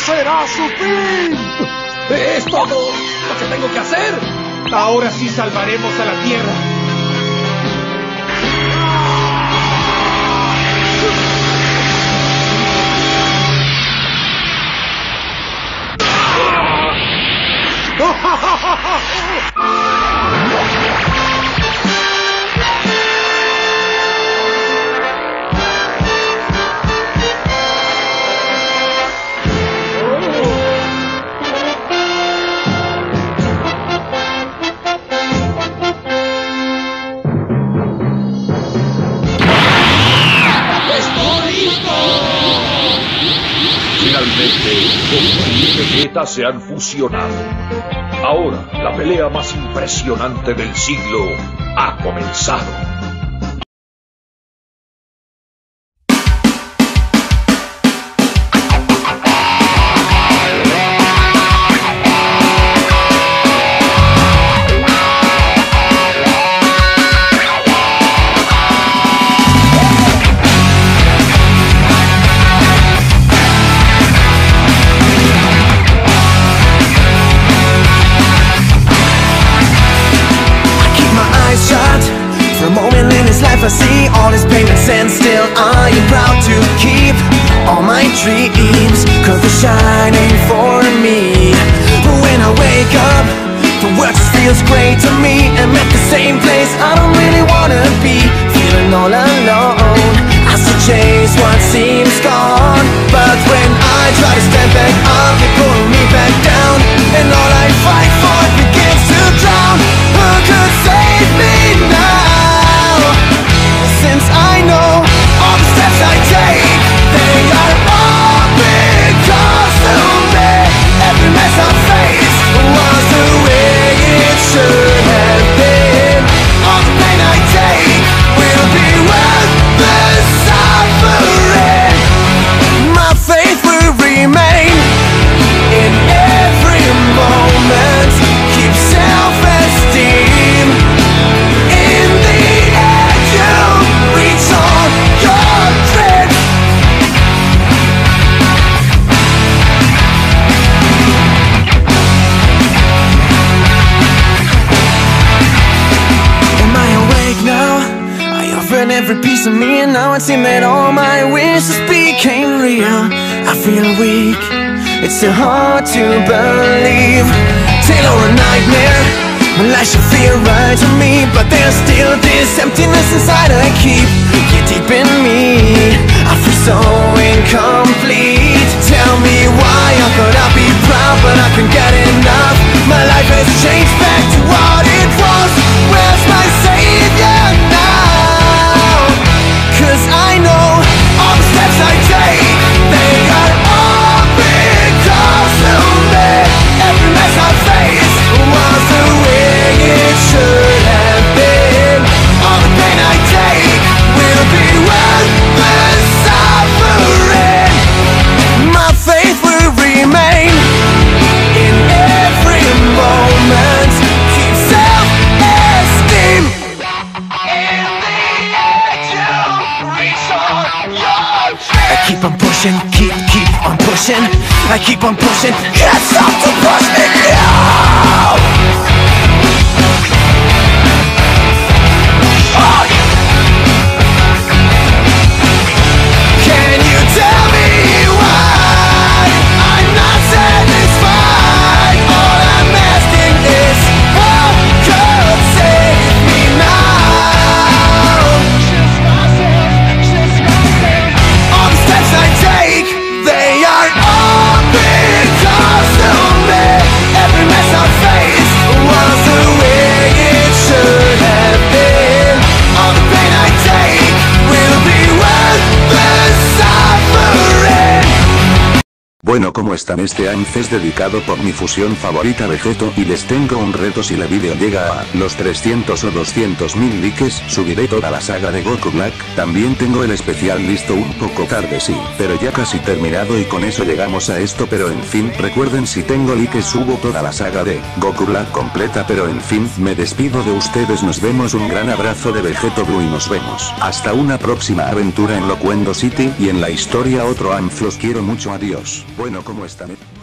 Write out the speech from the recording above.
será su fin. ¿Es todo lo que tengo que hacer? Ahora sí salvaremos a la Tierra. Finalmente, Goku y Vegeta se han fusionado. Ahora, la pelea más impresionante del siglo ha comenzado. I see all his payments and still I am proud to keep all my dreams, cause they're shining for me. But when I wake up, the world just feels great to me. I'm at the same place I don't really wanna be, feeling all alone. I still chase what seems gone, but when I try to stand back up, they pull me back down, and all I fight for begins to drown. Who could save me now? Since I know all the steps I take, they are all because of me. Every mess I faced was the way it should have been. All the pain I take will be worth the suffering. My faith will remain in every moment. Keep self-esteem. In the end you reach all your dreams. Am I awake now? I offered every piece of me, and now it seems that all my wishes became real. I feel weak, it's still hard to believe. Tale or a nightmare, my life should feel right to me, but there's still this emptiness inside I keep. You're deep in me, I feel so incomplete. Tell me why, how could I be proud but I can't get enough? My life has changed back to what it was. Where's my savior now? Cause I know all the steps I take, they are all because of me. Every mess I face was the way it should have been. All the pain I take will be worth the suffering. My faith will remain in every moment. Keep self-esteem. In the end you reach all your dreams. I keep on pushing, keep on pushing. I keep on pushing, can't stop to push me now. Can you tell me why I'm not satisfied? All I'm asking is who could save me now? All the steps I take, they are all because of me. Every mess I face was the way it should have been. All the pain I take will be worth the suffering. Bueno, ¿cómo están? Este AMF es dedicado por mi fusión favorita Vegeto, y les tengo un reto. Si la video llega a los 300 o 200.000 likes, subiré toda la saga de Goku Black. También tengo el especial listo un poco tarde, sí, pero ya casi terminado, y con eso llegamos a esto. Pero en fin, recuerden, si tengo likes subo toda la saga de Goku Black completa. Pero en fin, me despido de ustedes, nos vemos, un gran abrazo de Vegeto Blue y nos vemos hasta una próxima aventura en Loquendo City y en la historia otro AMF. Los quiero mucho, adiós. Bueno, ¿cómo están?